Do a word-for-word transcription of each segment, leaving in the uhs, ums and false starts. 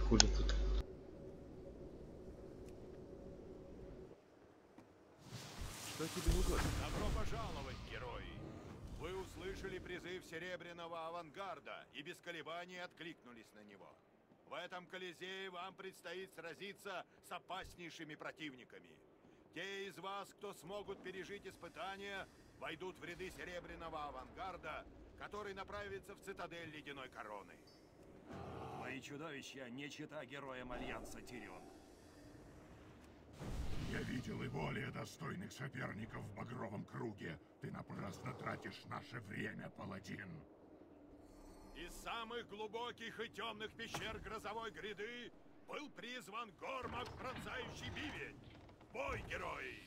хули тут. Что тебе угодно? Добро пожаловать, герои! Вы услышали призыв Серебряного авангарда и без колебаний откликнулись на него. В этом Колизее вам предстоит сразиться с опаснейшими противниками. Те из вас, кто смогут пережить испытания, войдут в ряды Серебряного авангарда, который направится в цитадель Ледяной Короны. Мои чудовища не чета героям Альянса Тирион. Я видел и более достойных соперников в Багровом Круге. Ты напрасно тратишь наше время, паладин. Из самых глубоких и темных пещер Грозовой Гряды был призван Гормак, пронзающий бивень. В бой, герои!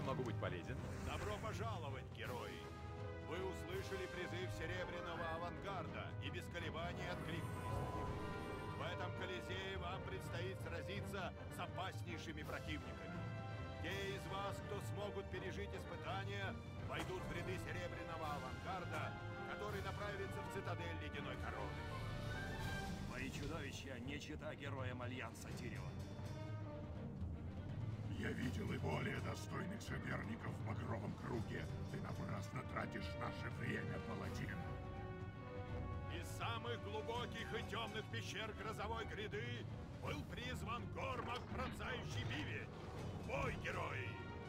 Чем могу быть полезен? Добро пожаловать, герои! Вы услышали призыв Серебряного авангарда и без колебаний откликнулись на него. В этом Колизее вам предстоит сразиться с опаснейшими противниками. Те из вас, кто смогут пережить испытания, войдут в ряды Серебряного авангарда, который направится в цитадель Ледяной Короны. Мои чудовища не чита героям Альянса Тирион. Я видел и более достойных соперников в Багровом круге. Ты напрасно тратишь наше время, паладин. Из самых глубоких и темных пещер Грозовой гряды был призван Гормак, пронзающий бивень. Бой, герои!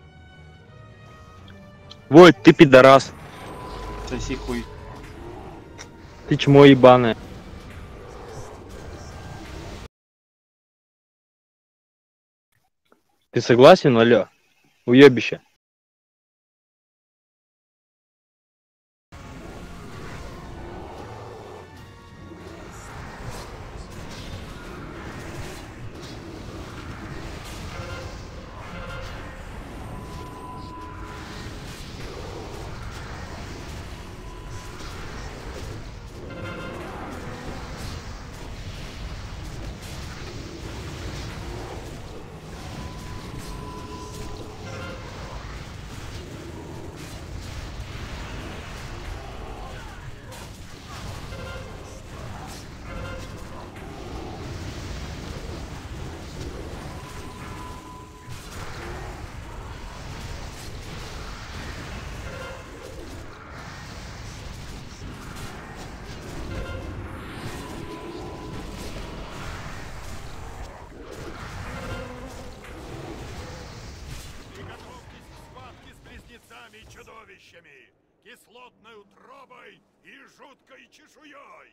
Вот ты пидорас. Соси хуй. Ты чмо ебаное. Ты согласен, алё? Уёбище. И чудовищами, кислотной утробой и жуткой чешуей.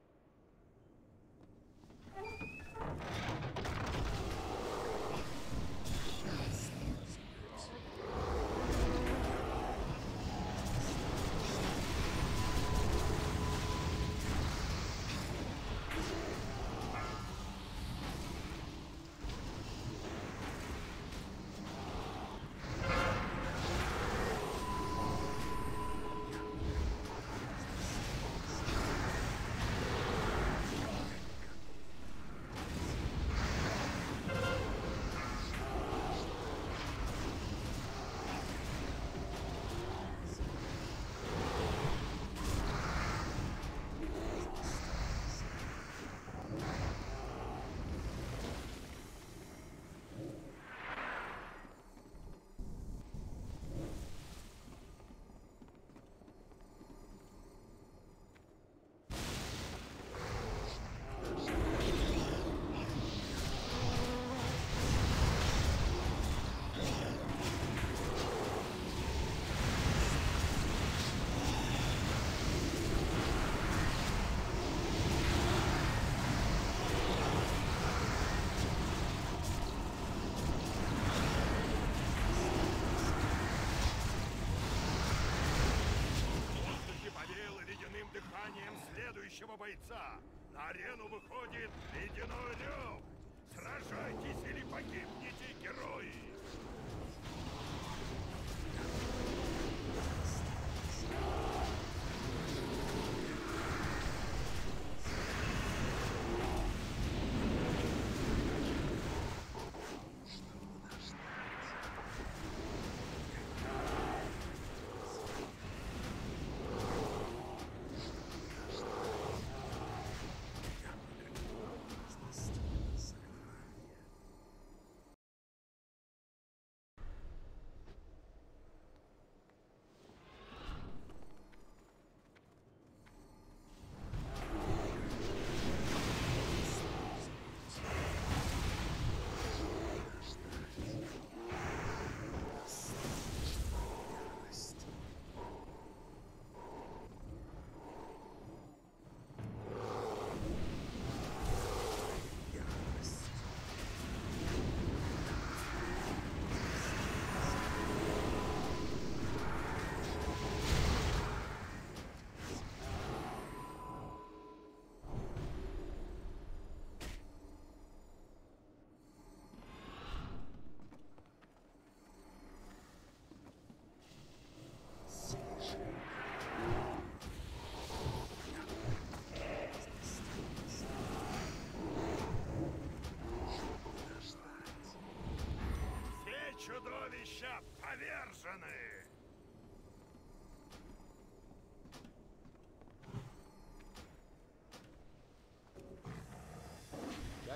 Следующего бойца на арену выходит Ледяной Рев. Сражайтесь или погибните, герои!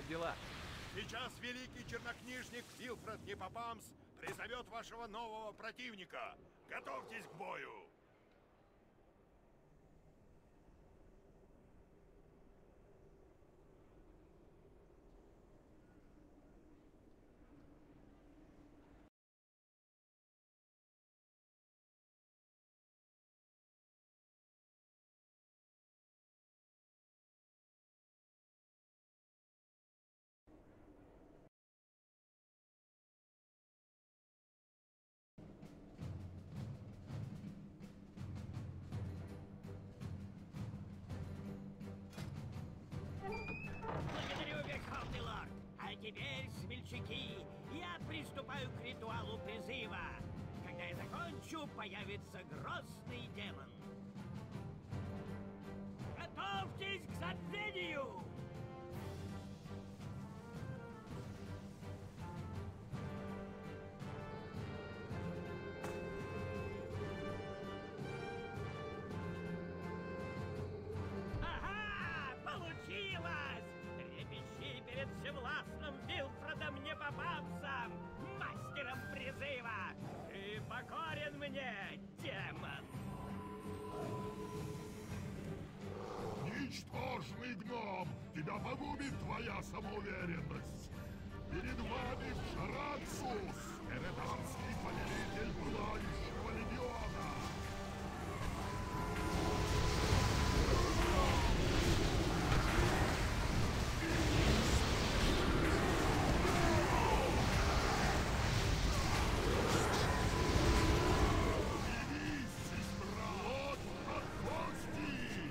Как дела? Сейчас великий чернокнижник Вилфред Непопамс призовет вашего нового противника. Готовьтесь к бою! Благодарю, Верховный Лорд. А теперь, смельчаки, я приступаю к ритуалу призыва. Когда я закончу, появится грозный демон. Готовьтесь к забвению! Ага! Получилось! Трепещи перед всевластным Вилфредом Непопамсом, мастером призыва! Ты покорен мне, демон! Ничтожный гном! Тебя погубит твоя самоуверенность! Перед вами Шарацус, эреданский повелитель Пылающего легиона! Явись, сестра! Вот от кости!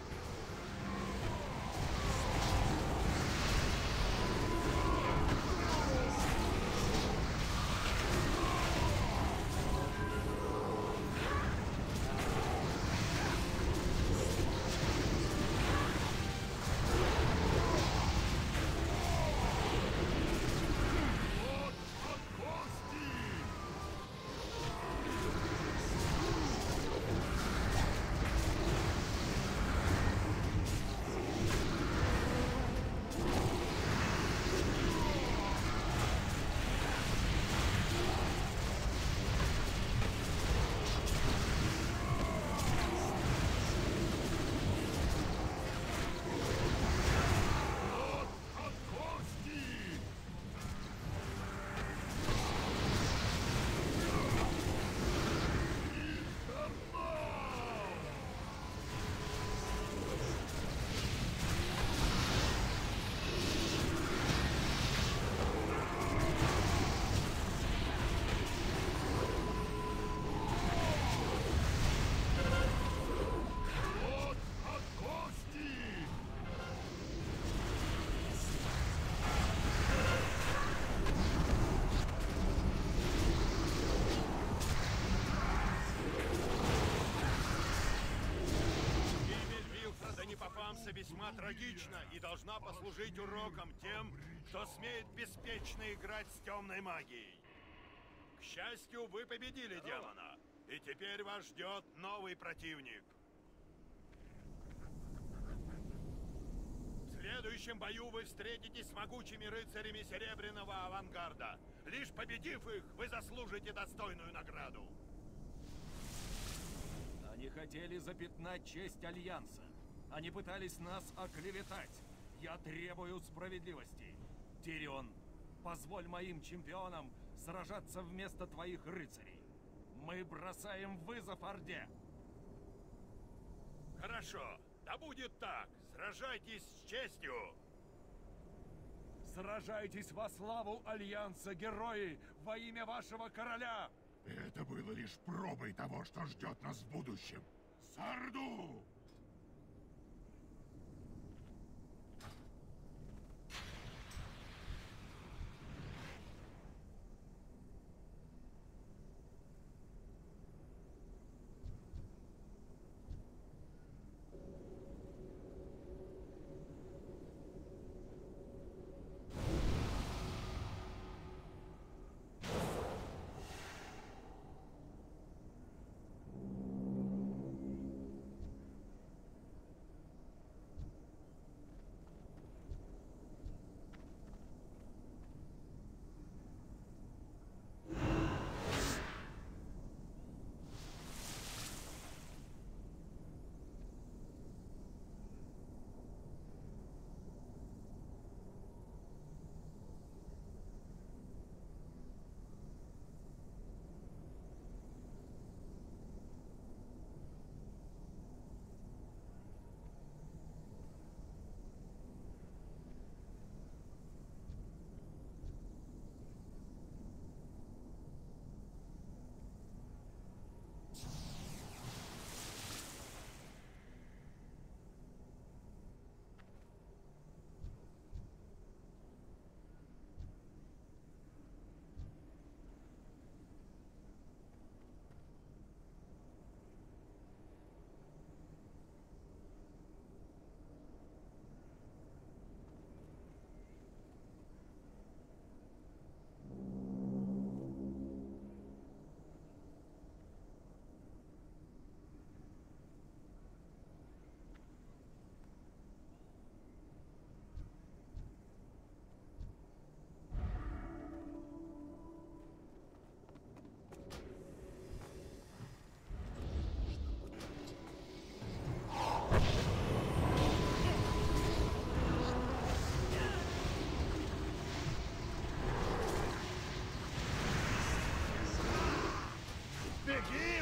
Вот от кости! Вот от кости! Инфернал! Вот от кости! Гибель Вилфреда Непопамса весьма трагична и должна послужить уроком тем, кто смеет беспечно играть с темной магией. К счастью, вы победили демона, и теперь вас ждет новый противник. В следующем бою вы встретитесь с могучими рыцарями Серебряного Авангарда. Лишь победив их, вы заслужите достойную награду. Они хотели запятнать честь Альянса. Они пытались нас оклеветать. Я требую справедливости. Тирион, позволь моим чемпионам сражаться вместо твоих рыцарей. Мы бросаем вызов Орде. Хорошо, да будет так. Сражайтесь с честью. Сражайтесь во славу Альянса, герои, во имя вашего короля! Это было лишь пробой того, что ждет нас в будущем. Сарду!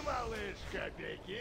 малышка, беги!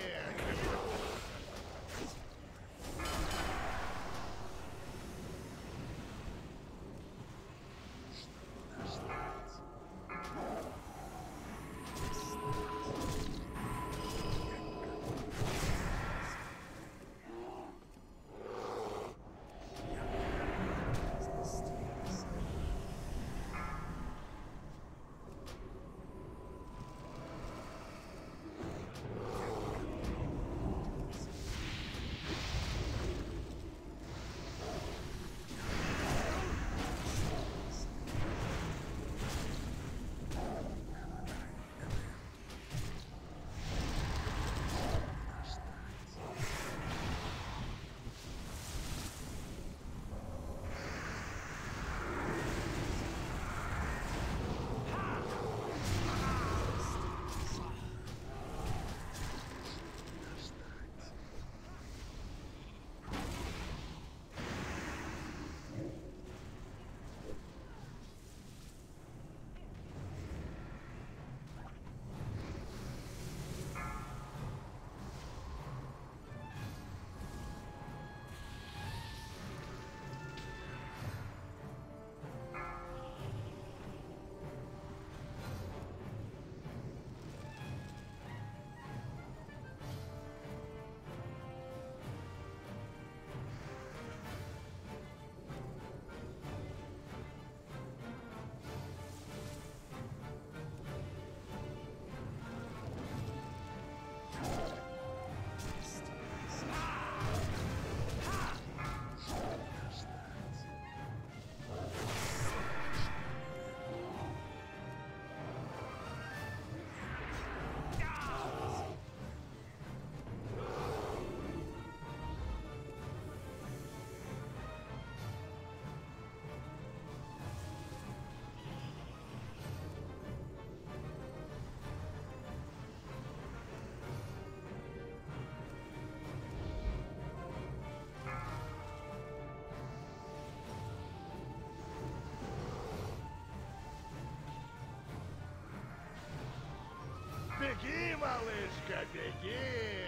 Беги, малышка, беги!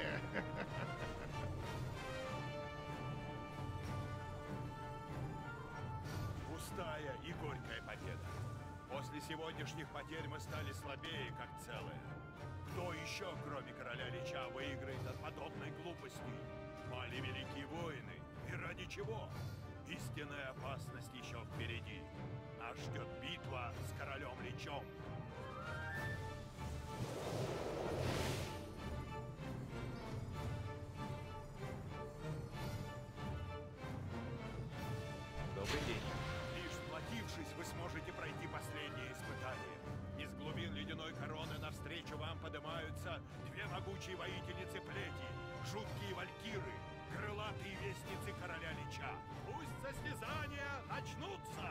Пустая и горькая победа. После сегодняшних потерь мы стали слабее, как целое. Кто еще, кроме короля Лича, выиграет от подобной глупости? Пали великие воины. И ради чего? Истинная опасность еще впереди. Нас ждет битва с королем Личом. Добрый день. Лишь сплотившись, вы сможете пройти последнее испытание. Из глубин ледяной короны навстречу вам поднимаются две могучие воительницы плети, жуткие валькиры, крылатые вестницы короля Лича. Пусть состязания начнутся!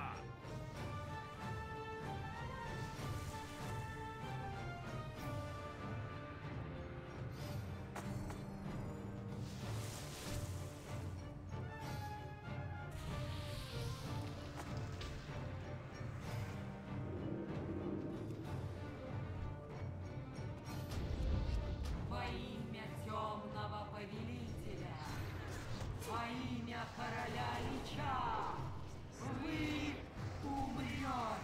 Во имя темного повелителя, во имя короля Лича, вы умрете.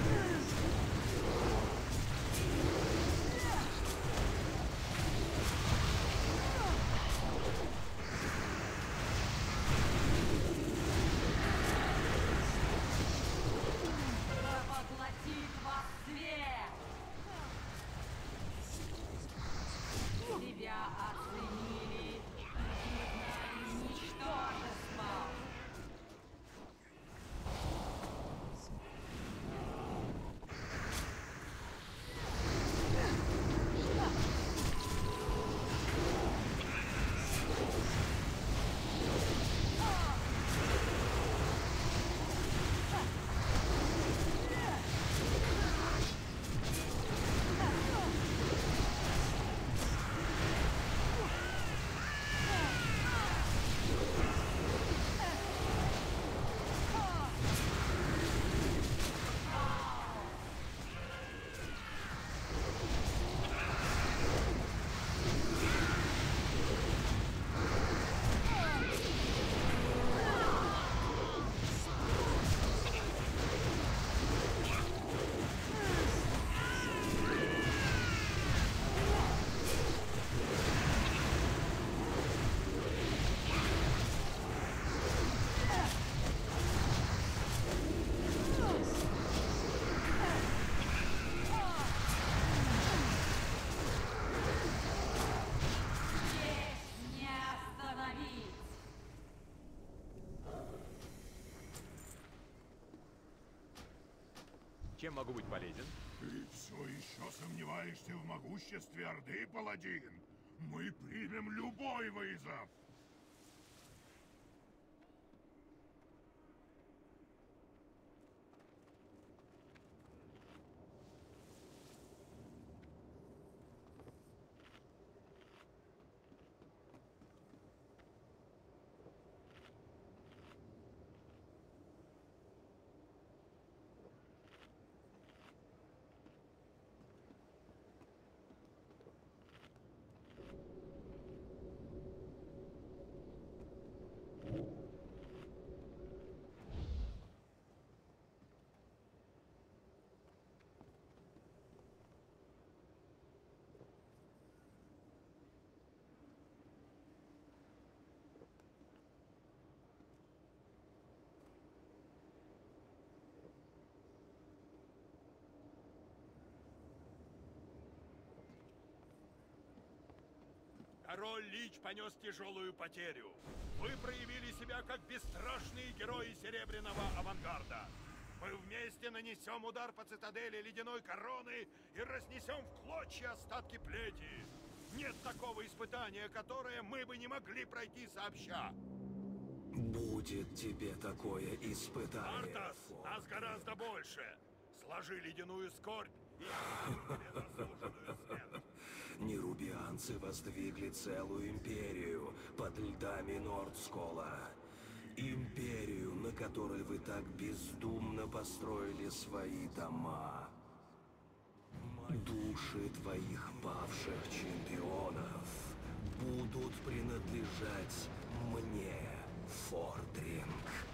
Вы Чем могу быть полезен? Ты все еще сомневаешься в могуществе Орды, паладин? Мы примем любой вызов! Король Лич понес тяжелую потерю. Вы проявили себя как бесстрашные герои Серебряного Авангарда. Мы вместе нанесем удар по цитадели Ледяной Короны и разнесем в клочья остатки плети. Нет такого испытания, которое мы бы не могли пройти сообща. Будет тебе такое испытание. Артас, нас гораздо больше. Сложи ледяную скорбь и тебе заслуженную смерть. Нерубианцы воздвигли целую империю под льдами Нордскола. Империю, на которой вы так бездумно построили свои дома. Души твоих павших чемпионов будут принадлежать мне, Фордринг.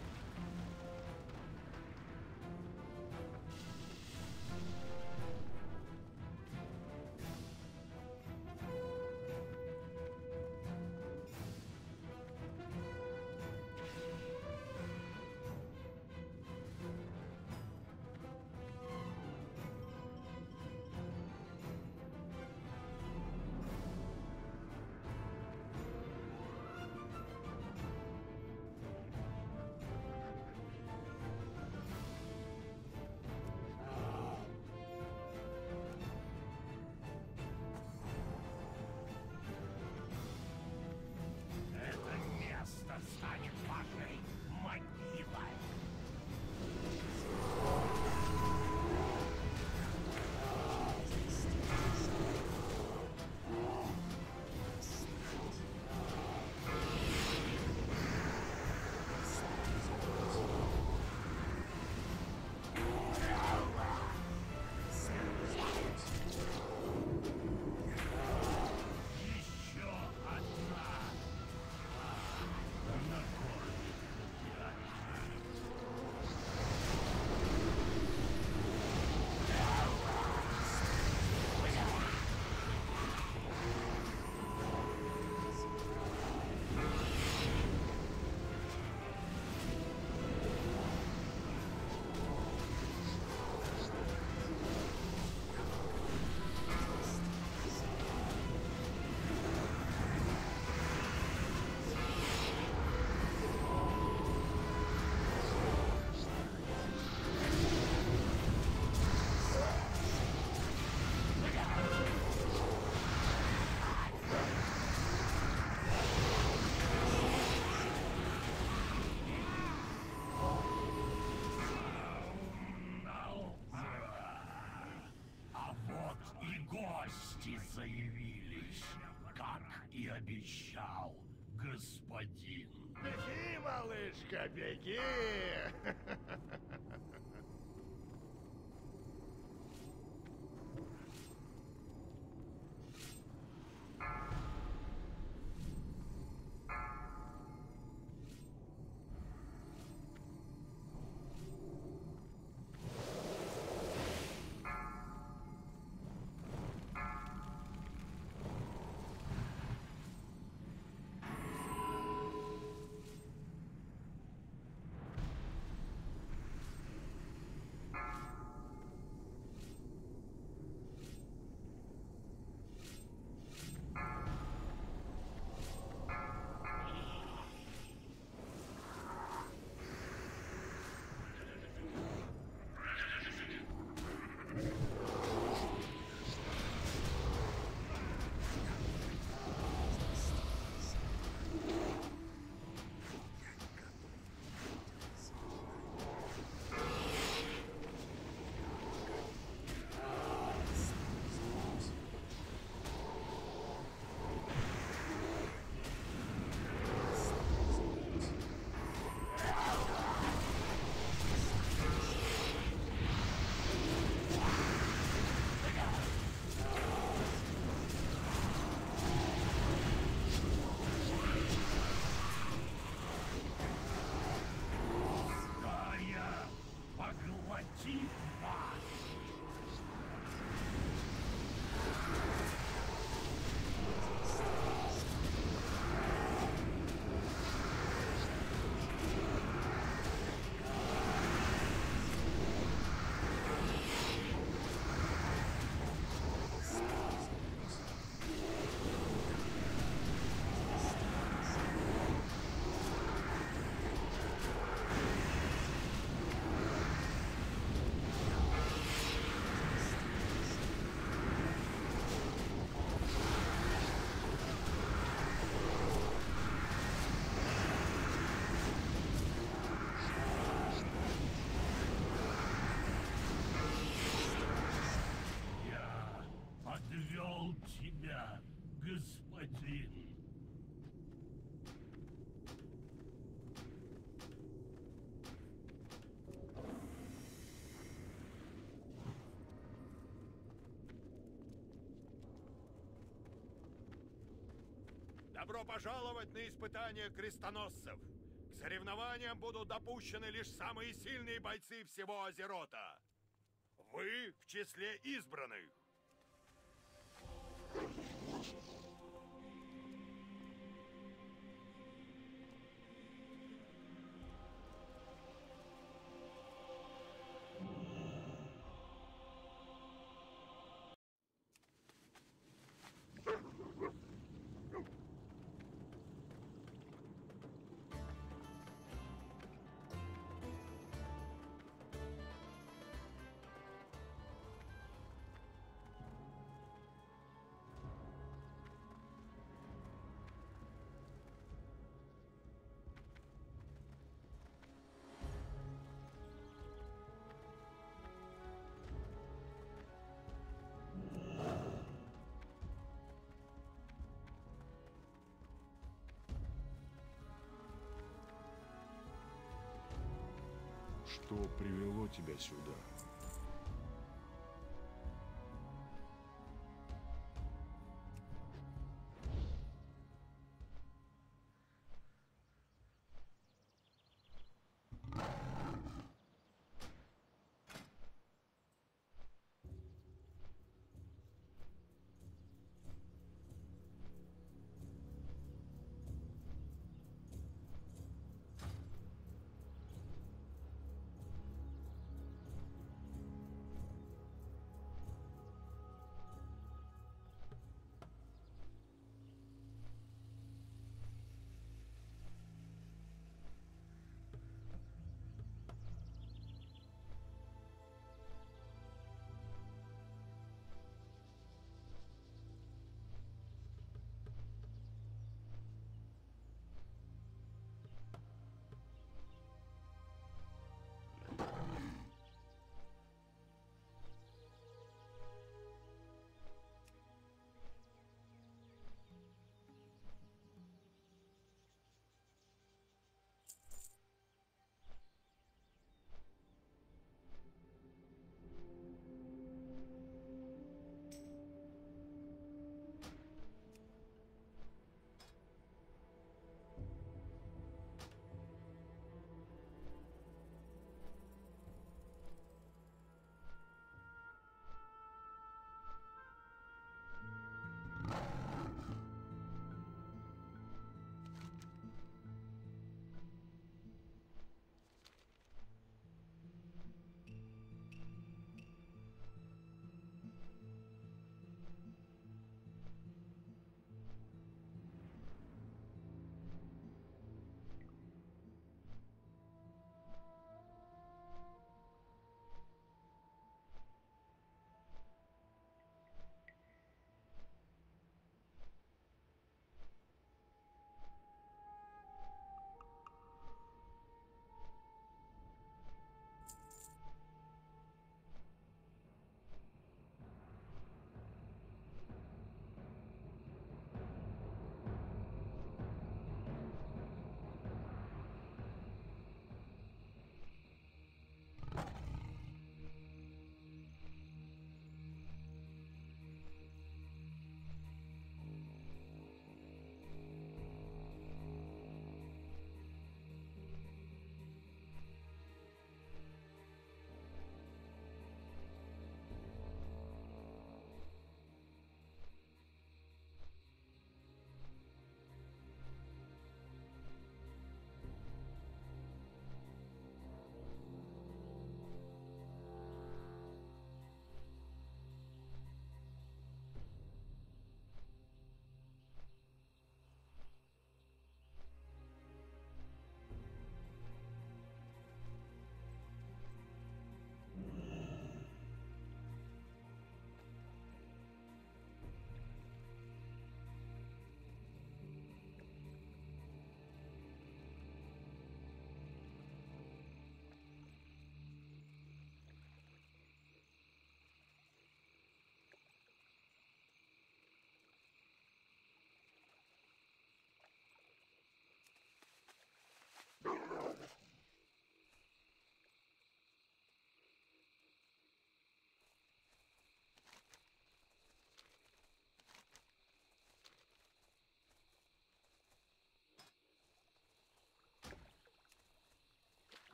Заявились, как и обещал господин. Беги, малышка, беги! Добро пожаловать на испытания крестоносцев! К соревнованиям будут допущены лишь самые сильные бойцы всего Азерота. Вы в числе избранных. Что привело тебя сюда?